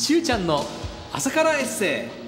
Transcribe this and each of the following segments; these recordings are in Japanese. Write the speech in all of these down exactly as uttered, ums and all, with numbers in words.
しゅうちゃんの朝からエッセイ。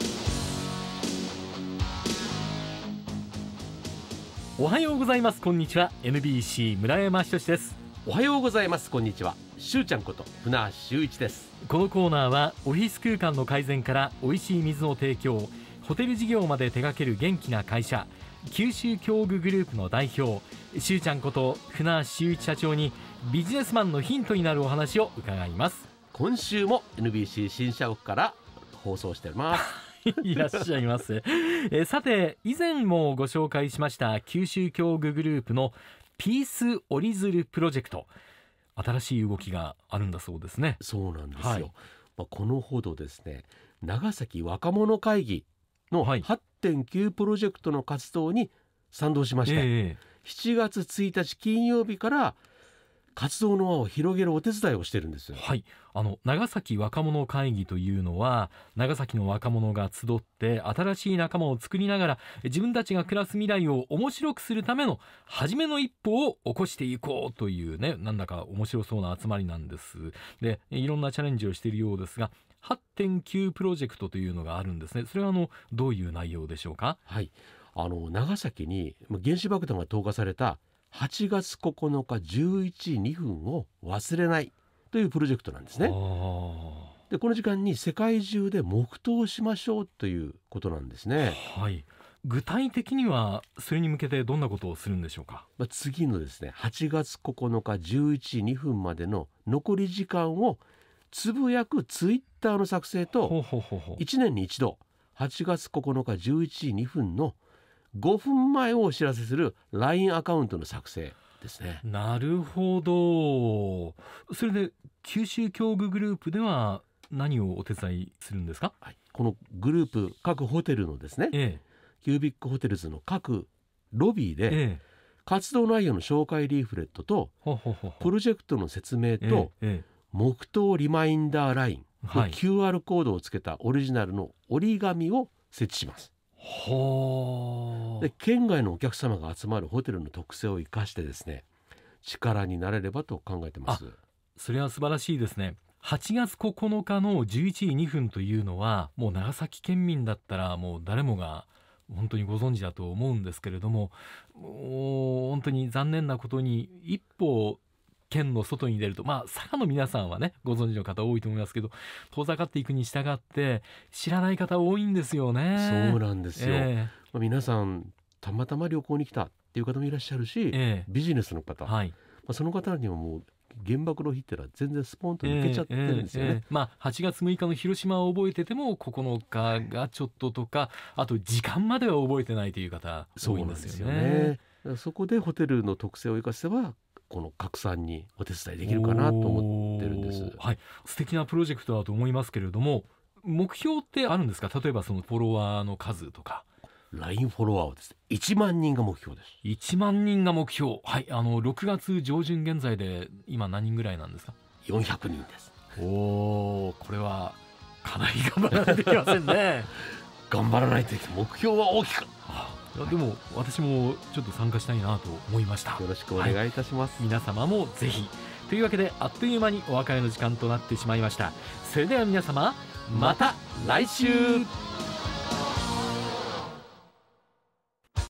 おはようございます。こんにちは。 エヌビーシー 村山仁です。 おはようございます。こんにちは。しゅうちゃんこと船橋修一です。 このコーナーはオフィス空間の改善から美味しい水の提供、ホテル事業まで手掛ける元気な会社、九州教具グループの代表、しゅうちゃんこと船橋修一社長にビジネスマンのヒントになるお話を伺います。 今週も エヌビーシー 新社屋から放送しておりますいらっしゃいませ。えさて、以前もご紹介しました九州教具グループのピース折り鶴プロジェクト、新しい動きがあるんだそうですね。 そうなんですよ、 はい、 まあ、このほどですね、長崎若者会議の はちてんきゅう プロジェクトの活動に賛同しまして、 えー、 しちがつついたち金曜日から活動の輪を広げるお手伝いをしてるんですよ。 はい、あの長崎若者会議というのは、長崎の若者が集って新しい仲間を作りながら自分たちが暮らす未来を面白くするための初めの一歩を起こしていこうというね、なんだか面白そうな集まりなんです。で、いろんなチャレンジをしているようですが、はちてんきゅう プロジェクトというのがあるんですね。それはあのどういう内容でしょうか。 はい、あの長崎に原子爆弾が投下されたはちがつここのかじゅういちじにふんを忘れないというプロジェクトなんですね。で、この時間に世界中で黙祷しましょうということなんですね。 はい、具体的にはそれに向けてどんなことをするんでしょうか。 まあ、次のですねはちがつここのかじゅういちじにふんまでの残り時間をつぶやくツイッターの作成と、 ほうほうほうほう、 いちねんに一度はちがつここのかじゅういちじにふんのごふんまえをお知らせする ライン アカウントの作成ですね。 なるほど。それで九州教具グループでは何をお手伝いするんですか。 はい、このグループ各ホテルのですね、 ええ、 キュービックホテルズの各ロビーで、 ええ、 活動内容の紹介リーフレットとほうほうほうほう、 プロジェクトの説明と、 ええええ、 黙祷リマインダーライン、 はい、 キューアール コードをつけたオリジナルの折り紙を設置します。 ほで、県外のお客様が集まるホテルの特性を生かしてですね、力になれればと考えてます。 それは素晴らしいですね。はちがつここのかのじゅういちじにふんというのは、もう長崎県民だったらもう誰もが本当にご存知だと思うんですけれども、もう本当に残念なことに一歩県の外に出ると、まあ佐賀の皆さんはねご存知の方多いと思いますけど、遠ざかっていくに従って知らない方多いんですよね。 そうなんですよ、 えまあ、皆さんたまたま旅行に来たっていう方もいらっしゃるし、 ーえービジネスの方、 はい、 まあ、その方にはもう原爆の日ってのは全然スポンと抜けちゃってるんですよね、 えーえーえーまあ、はちがつむいかの広島を覚えててもここのかがちょっととか、あと時間までは覚えてないという方多いんですよね。 そうなんですよね。だからそこでホテルの特性を生かせばこの拡散にお手伝いできるかなと思ってるんです。 はい、素敵なプロジェクトだと思いますけれども、目標ってあるんですか。例えばそのフォロワーの数とか。 ライン フォロワーはですねいちまんにんが目標です。 いちまんにんが目標。はい、あのろくがつ上旬現在で今何人ぐらいなんですか。 よんひゃくにんです。 おー、これはかなり頑張らないといけませんね。 頑張らないといけない。目標は大きく。 いやでも私もちょっと参加したいなと思いました。 よろしくお願いいたします、 はい、皆様もぜひ。というわけであっという間にお別れの時間となってしまいました。それでは皆様また来週。